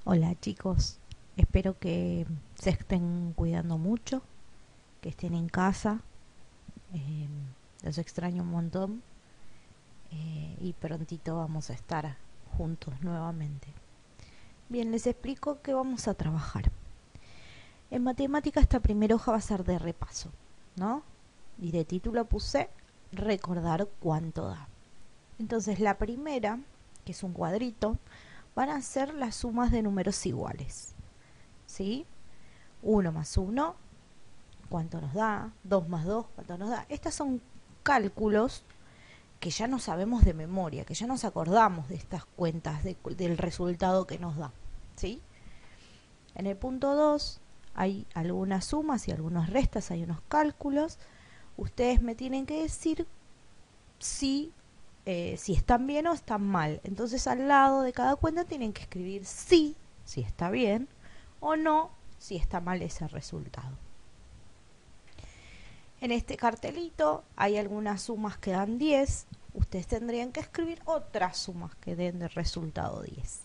Hola chicos, espero que se estén cuidando mucho, que estén en casa, eh, los extraño un montón y prontito vamos a estar juntos nuevamente. Bien, les explico que vamos a trabajar. En matemática esta primera hoja va a ser de repaso, ¿no? Y de título puse recordar cuánto da. Entonces la primera, que es un cuadrito, van a ser las sumas de números iguales, ¿sí? 1 más 1, ¿cuánto nos da? 2 más 2, ¿cuánto nos da? Estos son cálculos que ya no sabemos de memoria, que ya nos acordamos de estas cuentas, del resultado que nos da, ¿sí? En el punto 2 hay algunas sumas y algunas restas, hay unos cálculos. Ustedes me tienen que decir si están bien o están mal. Entonces al lado de cada cuenta tienen que escribir sí, si está bien, o no, si está mal ese resultado. En este cartelito hay algunas sumas que dan 10. Ustedes tendrían que escribir otras sumas que den de resultado 10.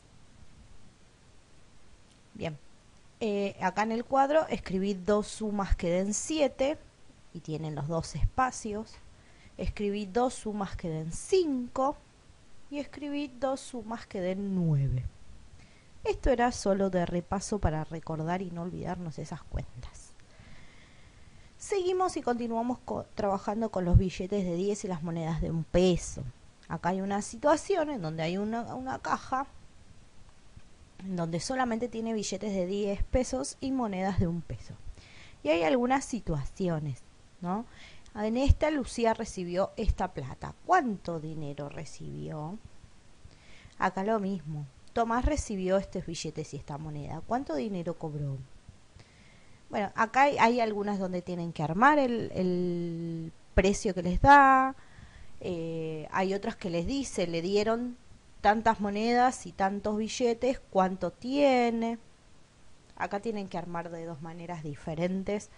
Bien, acá en el cuadro escribí dos sumas que den 7 y tienen los dos espacios. Escribí dos sumas que den 5 y escribí dos sumas que den 9. Esto era solo de repaso para recordar y no olvidarnos esas cuentas. Seguimos y continuamos trabajando con los billetes de 10 y las monedas de un peso. Acá hay una situación en donde hay una caja en donde solamente tiene billetes de 10 pesos y monedas de un peso. Y hay algunas situaciones, ¿no? En esta Lucía recibió esta plata. ¿Cuánto dinero recibió? Acá lo mismo. Tomás recibió estos billetes y esta moneda. ¿Cuánto dinero cobró? Bueno, acá hay algunas donde tienen que armar el precio que les da. Hay otras que les dice, le dieron tantas monedas y tantos billetes, ¿cuánto tiene? Acá tienen que armar de dos maneras diferentes.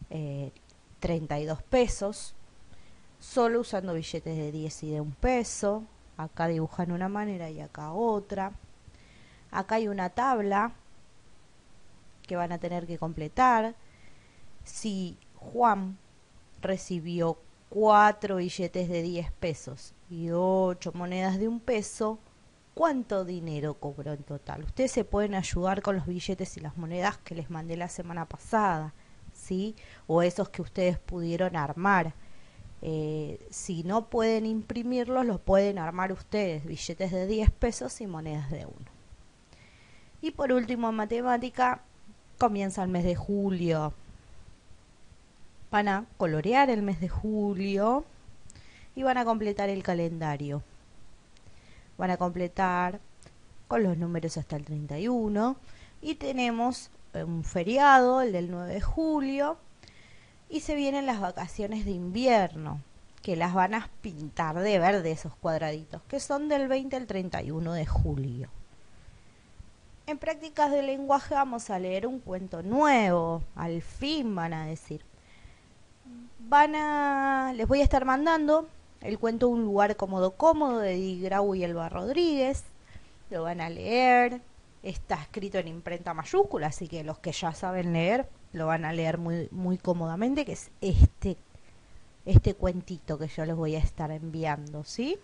32 pesos, solo usando billetes de 10 y de un peso. Acá dibujan una manera y acá otra. Acá hay una tabla que van a tener que completar. Si Juan recibió 4 billetes de 10 pesos y 8 monedas de un peso, ¿cuánto dinero cobró en total? Ustedes se pueden ayudar con los billetes y las monedas que les mandé la semana pasada, ¿sí? O esos que ustedes pudieron armar. Si no pueden imprimirlos, los pueden armar ustedes, billetes de 10 pesos y monedas de 1. Y por último, en matemática, comienza el mes de julio. Van a colorear el mes de julio y van a completar el calendario. Van a completar con los números hasta el 31 y tenemos un feriado, el del 9 de julio, y se vienen las vacaciones de invierno, que las van a pintar de verde esos cuadraditos, que son del 20 al 31 de julio. En prácticas de lenguaje vamos a leer un cuento nuevo, al fin van a decir. Les voy a estar mandando el cuento Un lugar cómodo cómodo de Di Grau y Elba Rodríguez. Lo van a leer. Está escrito en imprenta mayúscula, así que los que ya saben leer lo van a leer muy, muy cómodamente, que es este cuentito que yo les voy a estar enviando, ¿sí?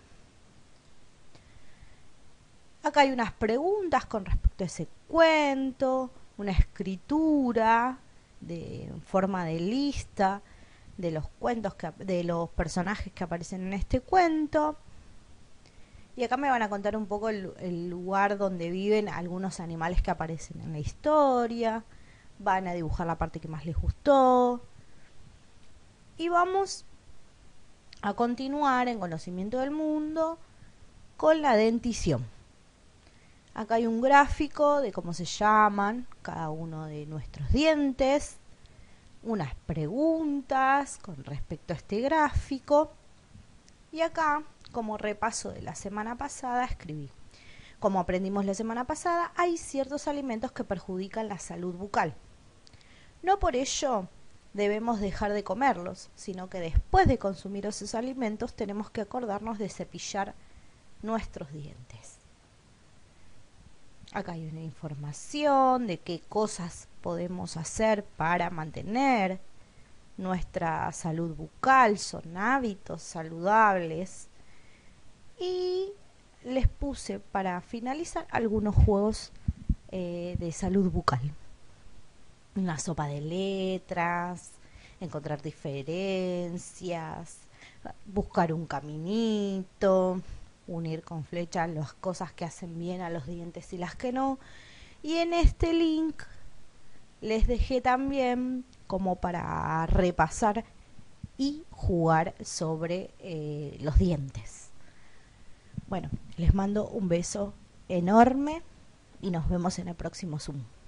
Acá hay unas preguntas con respecto a ese cuento, una escritura en forma de lista de los cuentos de los personajes que aparecen en este cuento. Y acá me van a contar un poco el lugar donde viven algunos animales que aparecen en la historia. Van a dibujar la parte que más les gustó. Y vamos a continuar en conocimiento del mundo con la dentición. Acá hay un gráfico de cómo se llaman cada uno de nuestros dientes, unas preguntas con respecto a este gráfico, y acá, como repaso de la semana pasada, escribí: como aprendimos la semana pasada, hay ciertos alimentos que perjudican la salud bucal. No por ello debemos dejar de comerlos, sino que después de consumir esos alimentos tenemos que acordarnos de cepillar nuestros dientes. Acá hay una información de qué cosas podemos hacer para mantener nuestra salud bucal, son hábitos saludables. Y les puse para finalizar algunos juegos de salud bucal. Una sopa de letras, encontrar diferencias, buscar un caminito, unir con flecha las cosas que hacen bien a los dientes y las que no. Y en este link les dejé también como para repasar y jugar sobre los dientes. Bueno, les mando un beso enorme y nos vemos en el próximo Zoom.